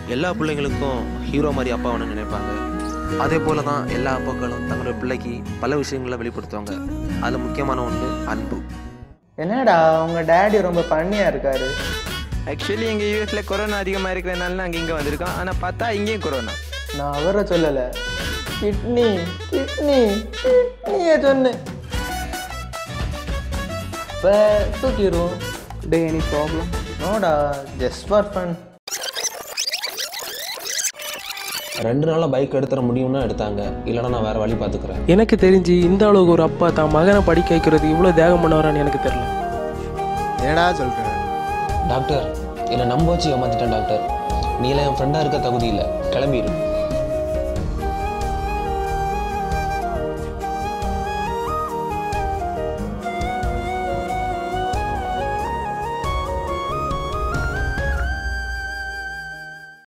எல்லா பிள்ளைங்களுக்கும் ஹீரோ மாதிரி அப்பாவன்னு நினைப்பாங்க. அதே போல தான் எல்லா அப்பாக்களும் தங்களோட பிள்ளைக்கு பல விஷயங்களை வெளிப்படுத்துவாங்க. அதில் முக்கியமான ஒன்று அன்பு. என்னடா உங்கள் டேடி ரொம்ப பண்ணியாக இருக்காரு. ஆக்சுவலி எங்கள் யூஎஸில் கொரோனா அதிகமாக இருக்கிறதுனால நாங்கள் இங்கே வந்திருக்கோம். ஆனால் பார்த்தா இங்கேயும் கொரோனா. நான் அவரை சொல்லலை, கிட்னியை சொன்னேன். இப்போ தூக்கிடுவோம். டே எனி ப்ராப்ளம்? நோடா, ஜஸ்ட் ஃபார் ஃபன். 2 நாளாக பைக் எடுத்துட முடியும்னா எடுத்தாங்க, இல்லைனா நான் வேறு வழி பார்த்துக்கிறேன். எனக்கு தெரிஞ்சு இந்த அளவுக்கு ஒரு அப்பா தான் மகனை படிக்க வைக்கிறது இவ்வளோ தியாகம் பண்ணவரான்னு எனக்கு தெரியல. ஏடா சொல்கிறேன் டாக்டர், என்னை நம்ப வச்சு ஏமாத்திட்டேன் டாக்டர். நீ எல்லாம் என் ஃப்ரெண்டாக இருக்க தகுதி இல்லை, கிளம்பிடு.